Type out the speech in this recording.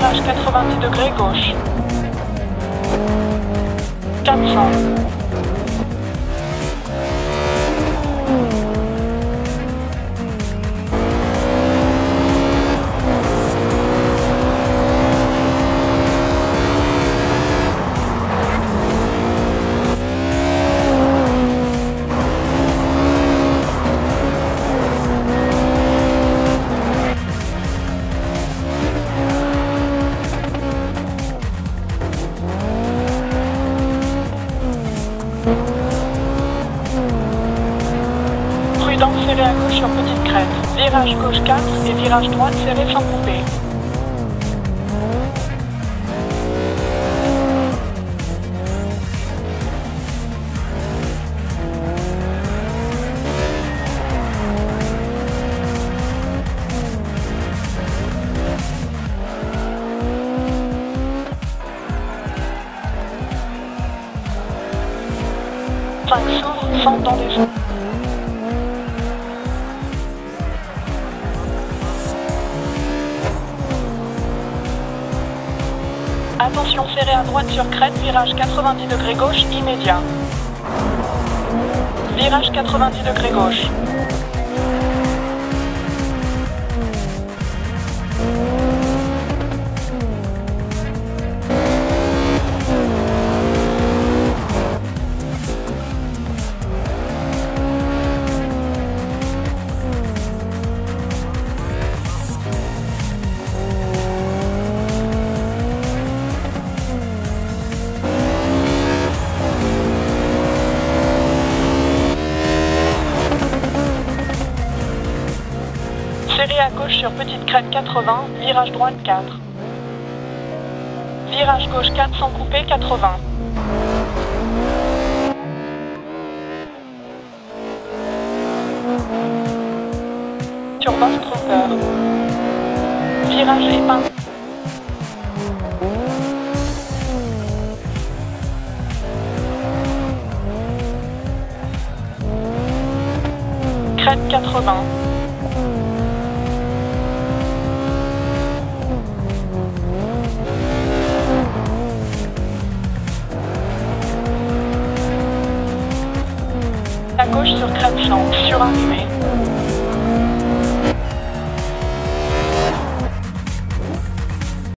virage 90 degrés gauche. 400. Prudence serré à gauche sur petite crête. Virage gauche 4 et virage droite serré sans couper. S'ouvre, centre dans les eaux. Attention serré à droite sur crête, virage 90 degrés gauche immédiat. Virage 90 degrés gauche. Serré à gauche sur petite crête 80, virage droite 4. Virage gauche 4 sans couper 80. Sur votre hauteur. Virage épingle. Crête 80. À gauche sur crête 100, surarrimé.